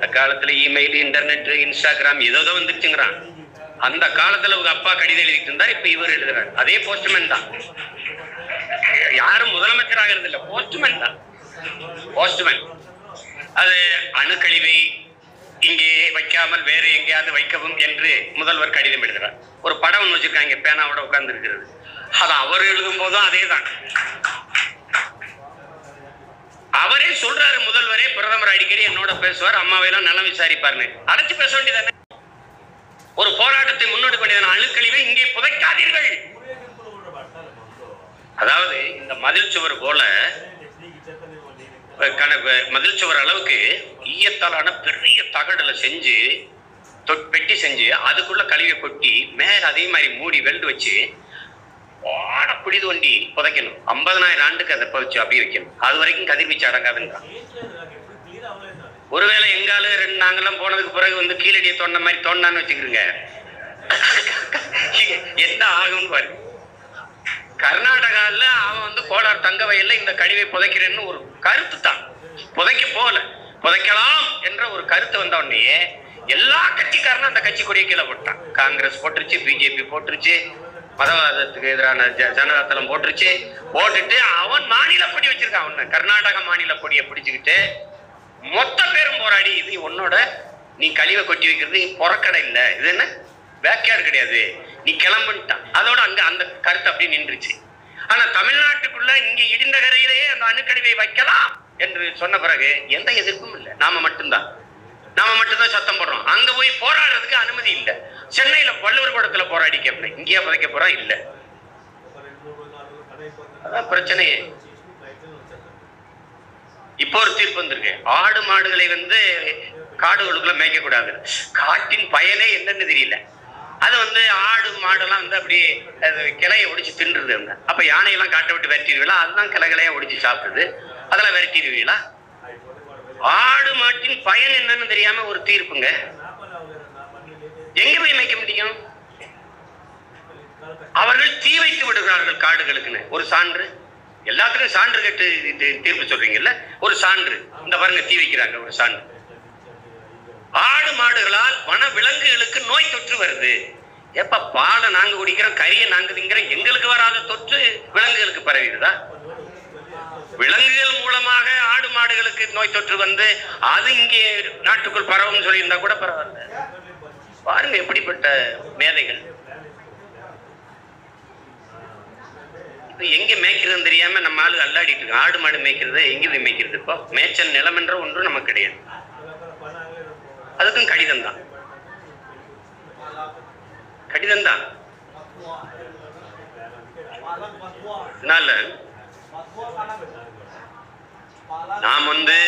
அக்காலத்துல email, internet, Instagram ஏதோ வந்துருச்சுங்கிறான். அந்த காலத்துல உங்க அப்பா கடிதம் எழுதிட்டு இருந்தா, இப்ப இவர் எழுதுறாரு. அதே போஸ்ட்மேன் தான். யாரும் முதலமைச்சர் ஆகிறது இல்ல, போஸ்ட்மேன் தான். போஸ்ட்மேன் அது அணுக்கழிவை இங்கே வைக்காமல் வேற எங்கேயாவது வைக்கவும் என்று முதல்வர் கடிதம் எழுதுறார். ஒரு படம் ஒன்று வச்சிருக்காங்க, பேனாவோட உட்கார்ந்து இருக்கிறது. அது அவர் எழுதும் போதும் அதே தான். அவரே சொல்றாரு, முதல்வரே பிரதமர் அடிக்கடி என்னோட பேசுவார், அம்மாவையெல்லாம் நலம் விசாரிப்பார்னு. அடைச்சு பேச வேண்டியதானே? ஒரு போராட்டத்தை முன்னெடுக்க வேண்டியதான. அணுக்கழிவை இங்கே புதைக்காதீர்கள். அதாவது இந்த மதில் சுவர் போல மதில் சுவர் அளவுக்கு ஈயத்தாலான பெரிய தகடுல செஞ்சு பெட்டி செஞ்சு அதுக்குள்ள கழிவை கொட்டி மேல அதே மாதிரி மூடி வெல்டு வச்சு புடி தோண்டி புதைக்கணும். 50,000 ஆண்டுக்கு அதை புதைச்சு அப்படி வைக்கணும். அது வரைக்கும் கதிர்வீச்சு அடங்காதுங்க. ஒருவேளை எங்கால நாங்கெல்லாம் போனதுக்கு பிறகு கீழடியை தோண்ட மாதிரி தோண்டான்னு வச்சுக்கிறீங்க, என்ன ஆகும்னு பாரு. கர்நாடகாவில் அவன் கோலார் தங்க வயல்ல இந்த கழிவை புதைக்கிறேன்னு ஒரு கருத்து தான். புதைக்க போல புதைக்கலாம் என்ற ஒரு கருத்து வந்த உடனே எல்லா கட்சிக்காரனும் அந்த கட்சி கொடியை கீழே போட்டான். காங்கிரஸ் போட்டுருச்சு, பிஜேபி போட்டுருச்சு, மதவாதத்துக்கு எதிரான ஜனதாதளம் போட்டுருச்சு. போட்டுட்டு அவன் மாநில கொடி வச்சிருக்கான். அவன் கர்நாடக மாநில கொடியை பிடிச்சுக்கிட்டு மொத்த பேரும் போராடி, இது உன்னோட நீ கழிவை கொட்டி வைக்கிறது புறக்கடை இல்லை, இது என்ன பேக்யார்டு கிடையாது, நீ கிளம்புட்டான். அதோட அங்க அந்த கருத்து அப்படி நின்றுச்சு. ஆனா தமிழ்நாட்டுக்குள்ள இங்க இடிந்த கரையிலேயே அந்த அணுக்கழிவை வைக்கலாம் என்று சொன்ன பிறகு எந்த எதிர்ப்பும் இல்லை. நாம மட்டும்தான் சத்தம் போடுறோம். அங்க போய் போராடுறதுக்கு அனுமதி இல்லை. சென்னையில வள்ளுவர் கூடத்துல போராடி கேட்பேன், இங்கேயா புதைக்க போறா? இல்ல, அதான் பிரச்சனையே. இப்போ ஒரு தீர்ப்பு வந்திருக்கு, ஆடு மாடுகளை காடுகளுக்குள்ள மேய்க்க கூடாது. காட்டின் பயனே என்னன்னு தெரியல. அது ஆடு மாடெல்லாம் அப்படியே கிளையை ஒடிச்சு தின்றுது. அப்ப யானையெல்லாம் காட்டை விட்டு விரட்டிடுவீங்களா? அதுதான் கிளைகளையா ஒடிச்சு சாப்பிடுது, அதெல்லாம் விரட்டிடுவீங்களா? ஆடு மாட்டின் பயன் என்னன்னு தெரியாம ஒரு தீர்ப்புங்க. எங்க போய் மேய்க்க முடியும்? அவர்கள் தீ வைத்து விடுகிறார்கள் காடுகளுக்குன்னு. ஒரு சான்று, எல்லாத்துக்கும் சான்று கேட்டு தீர்ப்பு சொல்றீங்கல்ல, ஒரு சான்று இந்த பாருங்க, தீ வைக்கிறாங்க, ஒரு சான்று. ஆடு மாடுகளால் வன விலங்குகளுக்கு நோய் தொற்று வருது. எப்ப பாலை நாங்க குடிக்கிறோம், கறியை நாங்க திங்கிறோம், எங்களுக்கு வராத தொற்று விலங்குகளுக்கு பரவிடுதா? விலங்குகள் மூலமாக ஆடு மாடுகளுக்கு நோய் தொற்று அது இங்கே நாட்டுக்குள் பரவும் சொல்லியிருந்தா கூட பரவாயில்ல. பாருங்க எப்படிப்பட்ட மேதைகள். இப்ப எங்க மேய்க்கிறதுன்னு தெரியாம நம்ம ஆளு அல்லாடிட்டு இருக்கோம். ஆடு மாடு மேய்க்கிறது எங்க போய் மேய்க்கிறது? இப்போ மேய்ச்சல் நிலம் என்ற ஒன்று நமக்கு கிடையாது. அதுக்கும் கடிதம் தான், கடிதம் தான். நாம்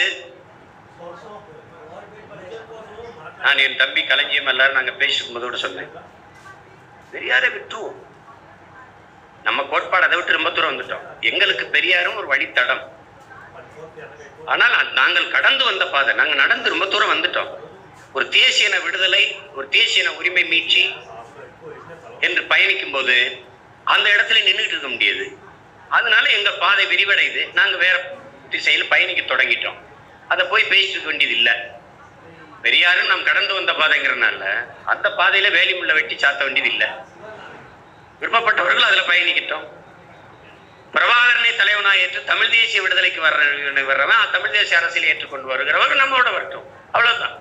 நான் என் தம்பி களஞ்சியம் எல்லாரும் நாங்க பேசிக்கும் போதோட சொன்னேன், பெரியாரை விட்டுருவோம். நம்ம கோட்பாடு அதை விட்டு ரொம்ப தூரம் வந்துட்டோம். எங்களுக்கு பெரியாரும் ஒரு வழித்தடம். ஆனால் நாங்கள் கடந்து வந்த பாதை, நாங்கள் நடந்து ரொம்ப தூரம் வந்துட்டோம். ஒரு தேசியன விடுதலை, ஒரு தேசியன உரிமை மீட்சி என்று பயணிக்கும் போது அந்த இடத்துல நின்றுட்டு இருக்க முடியாது. அதனால எங்க பாதை விரிவடையுது. நாங்க வேற திசையில் பயணிக்க தொடங்கிட்டோம். அதை போய் பேசிட்டு இருக்க வேண்டியது இல்லை. பெரியாரும் நாம் கடந்து வந்த பாதைங்கிறனால அந்த பாதையில வேலிமுள்ள வெட்டி சாத்த வேண்டியது இல்லை. விருப்பப்பட்டவர்கள் அதுல பயணிக்கிட்டோம். பிரபாகரனை தலைவனாக ஏற்று தமிழ் தேசிய விடுதலைக்கு வர்றவன் தமிழ் தேசிய அரசியலை ஏற்றுக்கொண்டு வருகிறவர்கள் நம்மளோட வரட்டும், அவ்வளவுதான்.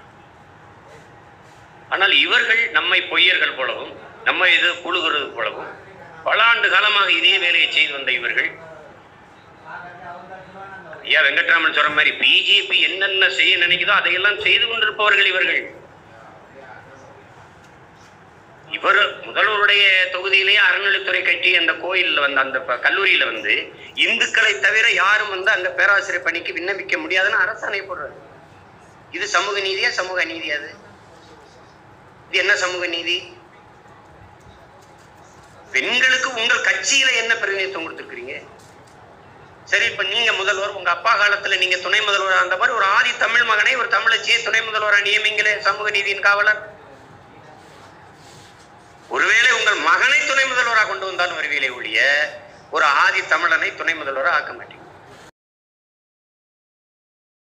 ஆனால் இவர்கள் நம்மை பொய்யர்கள் போலவும் நம்ம இது புழுகிறது போலவும் பல ஆண்டு காலமாக இதே வேலையை செய்து வந்த இவர்கள், ஐயா வெங்கட்ராமன் சொல்ற மாதிரி பிஜேபி என்னென்ன செய்ய நினைக்குதோ அதையெல்லாம் செய்து கொண்டிருப்பவர்கள் இவர்கள். இவர் முதல்வருடைய தொகுதியிலேயே அறநிலைத்துறை கட்சி அந்த கோயில்ல அந்த கல்லூரியில இந்துக்களை தவிர யாரும் அங்க பேராசிரியர் பணிக்கு விண்ணப்பிக்க முடியாதுன்னு அரசாணை போடுறாரு. இது சமூக நீதியா? சமூக அநீதியா? இது என்ன சமூக நீதி? பெண்களுக்கு உங்கள் கட்சியில என்ன பிரதிநிதித்துவம் கொடுத்துருக்கீங்க? சரி, இப்ப நீங்க முதல்வர், உங்க அப்பா காலத்துல நீங்க துணை முதல்வர் அந்த மாதிரி ஒரு ஆதி தமிழ் மகனை ஒரு தமிழச்சியை துணை முதல்வரா நியமிங்களே, சமூக நீதியின் காவலர். ஒருவேளை உங்கள் மகனை துணை முதல்வராக கொண்டு வந்தாலும் வருவீங்களே ஒழிய ஒரு ஆதி தமிழனை துணை முதல்வராக ஆக்க மாட்டீங்க.